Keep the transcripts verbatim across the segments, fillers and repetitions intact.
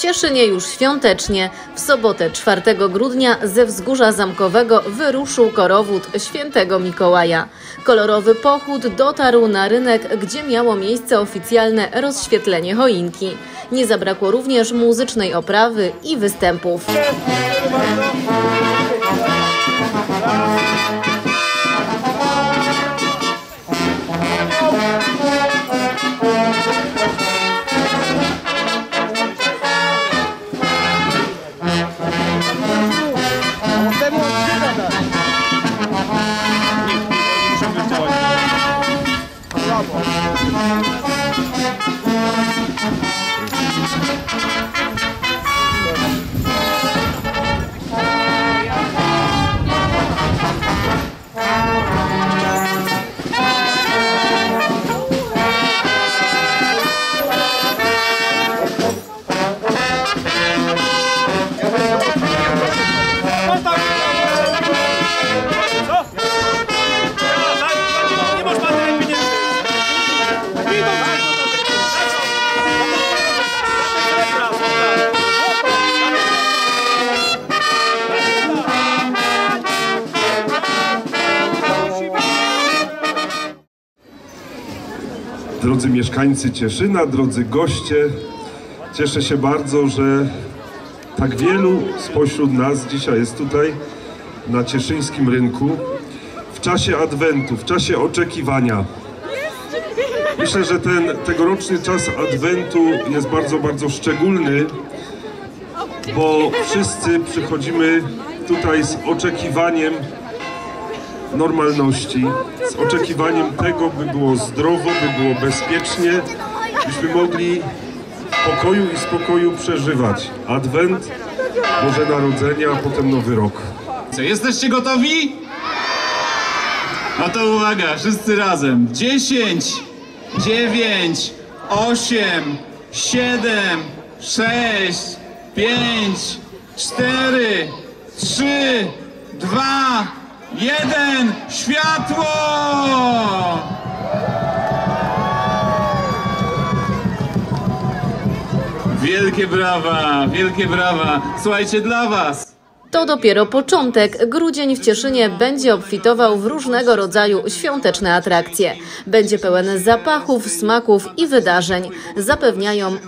Cieszynie już świątecznie. W sobotę czwartego grudnia ze Wzgórza Zamkowego wyruszył korowód Świętego Mikołaja. Kolorowy pochód dotarł na rynek, gdzie miało miejsce oficjalne rozświetlenie choinki. Nie zabrakło również muzycznej oprawy i występów. Drodzy mieszkańcy Cieszyna, drodzy goście, cieszę się bardzo, że tak wielu spośród nas dzisiaj jest tutaj na cieszyńskim rynku w czasie Adwentu, w czasie oczekiwania. Myślę, że ten tegoroczny czas Adwentu jest bardzo, bardzo szczególny, bo wszyscy przychodzimy tutaj z oczekiwaniem normalności, z oczekiwaniem tego, by było zdrowo, by było bezpiecznie, byśmy mogli w pokoju i spokoju przeżywać Adwent, Boże Narodzenie, a potem Nowy Rok. Jesteście gotowi? No to uwaga, wszyscy razem. dziesięć, dziewięć, osiem, siedem, sześć, pięć, cztery, trzy, dwa, jeden, światło! Wielkie brawa, wielkie brawa. Słuchajcie, dla was. To dopiero początek. Grudzień w Cieszynie będzie obfitował w różnego rodzaju świąteczne atrakcje. Będzie pełen zapachów, smaków i wydarzeń, zapewniają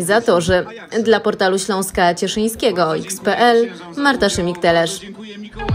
organizatorzy. Dla portalu Śląska Cieszyńskiego X kropka p l Marta Szymik-Telesz.